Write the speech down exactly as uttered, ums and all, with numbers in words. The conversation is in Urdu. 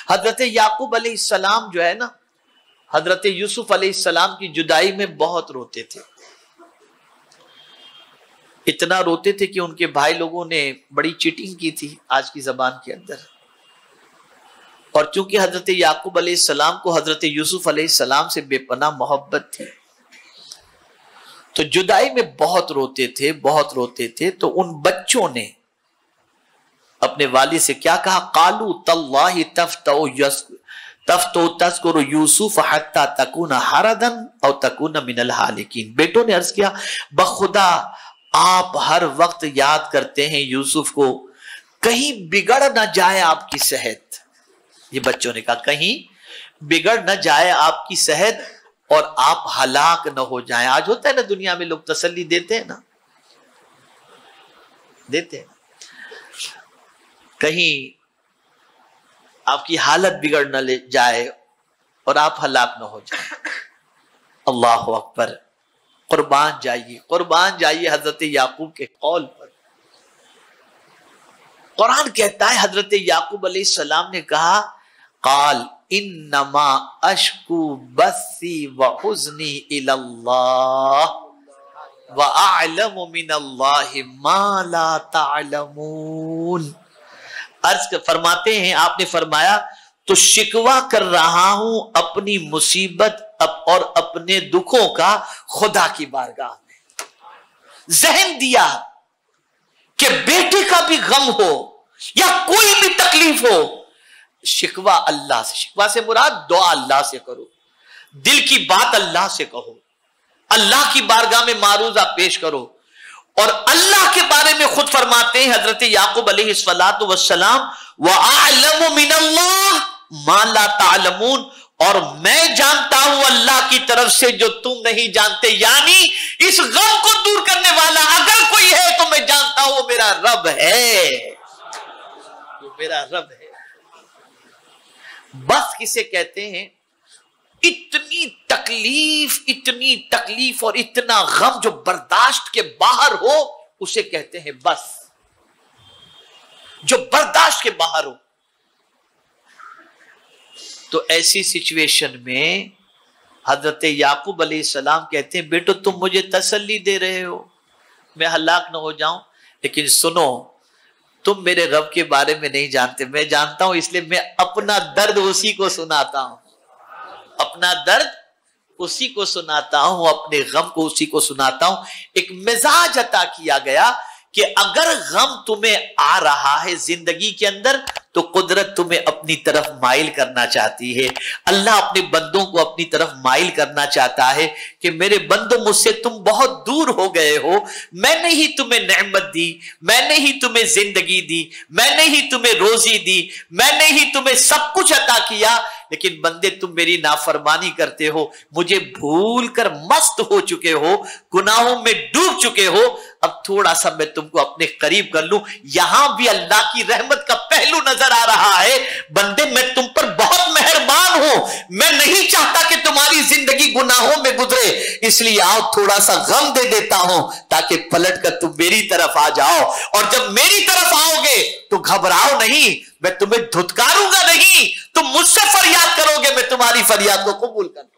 حضرت یعقوب علیہ السلام جو ہے نا، حضرت یوسف علیہ السلام کی جدائی میں بہت روتے تھے، اتنا روتے تھے کہ ان کے بھائی لوگوں نے بڑی چیٹنگ کی تھی آج کی زبان کے اندر، اور چونکہ حضرت یعقوب علیہ السلام کو حضرت یوسف علیہ السلام سے بے پناہ محبت تھی، تو جدائی میں بہت روتے تھے بہت روتے تھے تو ان بچوں نے اپنے والد سے کیا کہا؟ قالوا تاللہ تفتؤ تفتؤ تذکر یوسف حتی تکون حردا او تکون من الہالکین۔ بیٹوں نے عرض کیا بخدا آپ ہر وقت یاد کرتے ہیں یوسف کو، کہیں بگڑ نہ جائے آپ کی صحت۔ یہ بچوں نے کہا کہیں بگڑ نہ جائے آپ کی صحت اور آپ ہلاک نہ ہو جائیں۔ آج ہوتا ہے نا دنیا میں لوگ تسلی دیتے ہیں نا، دیتے ہیں کہیں آپ کی حالت بگڑ نہ لے جائے اور آپ ہلاک نہ ہو جائیں۔ اللہ اکبر، قربان جائیے قربان جائیے حضرت یعقوب کے قول پر۔ قرآن کہتا ہے حضرت یعقوب علیہ السلام نے کہا قال انما اشکو بثی وحزنی الی اللہ واعلم من اللہ ما لا تعلمون۔ عرض فرماتے ہیں آپ نے فرمایا تو شکوہ کر رہا ہوں اپنی مصیبت اور اپنے دکھوں کا خدا کی بارگاہ میں۔ ذہن دیا کہ بیٹے کا بھی غم ہو یا کوئی بھی تکلیف ہو، شکوہ اللہ سے، شکوہ سے مراد دعا اللہ سے کرو، دل کی بات اللہ سے کہو، اللہ کی بارگاہ میں معروضہ پیش کرو۔ اور اللہ کے بارے میں خود فرماتے ہیں حضرت یعقوب علیہ الصلوۃ والسلام وَأَعْلَمُ مِنَ اللَّهِ مَا لَا تَعْلَمُونَ، اور میں جانتا ہوں اللہ کی طرف سے جو تم نہیں جانتے، یعنی اس غم کو دور کرنے والا اگر کوئی ہے تو میں جانتا ہوں وہ میرا رب ہے، وہ میرا رب ہے۔ بس کسے کہتے ہیں؟ اتنی تکلیف اتنی تکلیف اور اتنا غم جو برداشت کے باہر ہو اسے کہتے ہیں بس، جو برداشت کے باہر ہو۔ تو ایسی سچویشن میں حضرت یعقوب علیہ السلام کہتے ہیں بیٹو تم مجھے تسلی دے رہے ہو میں ہلاک نہ ہو جاؤں، لیکن سنو تم میرے رب کے بارے میں نہیں جانتے، میں جانتا ہوں، اس لیے میں اپنا درد اسی کو سناتا ہوں، اپنا درد اسی کو سناتا ہوں، اپنے غم کو اسی کو سناتا ہوں۔ ایک مزاج عطا کیا گیا کہ اگر غم تمہیں آ رہا ہے زندگی کے اندر تو قدرت تمہیں اپنی طرف مائل کرنا چاہتی ہے، اللہ اپنے بندوں کو اپنی طرف مائل کرنا چاہتا ہے کہ میرے بندوں مجھ سے تم بہت دور ہو گئے ہو، میں نے ہی تمہیں نعمت دی، میں نے ہی تمہیں زندگی دی، میں نے ہی تمہیں روزی دی، میں نے ہی تمہیں سب کچھ عطا کیا، لیکن بندے تم میری نافرمانی کرتے ہو، مجھے بھول کر مست ہو چکے ہو، گناہوں میں ڈوب چکے ہو، اب تھوڑا سا میں تم کو اپنے قریب کر لوں۔ یہاں بھی اللہ کی رحمت کا پہلو نظر آ رہا ہے، بندے میں تم پر بہت مہربان ہوں، میں نہیں چاہتا کہ تمہاری زندگی گناہوں میں گزرے، اس لیے آؤ تھوڑا سا غم دے دیتا ہوں تاکہ پلٹ کر تم میری طرف آ جاؤ، اور جب میری طرف آؤ گے تو گھبراؤ نہیں، میں تمہیں دھتکاروں گا نہیں، تم مجھ سے فریاد کرو گے میں تمہاری فریاد کو قبول کروں۔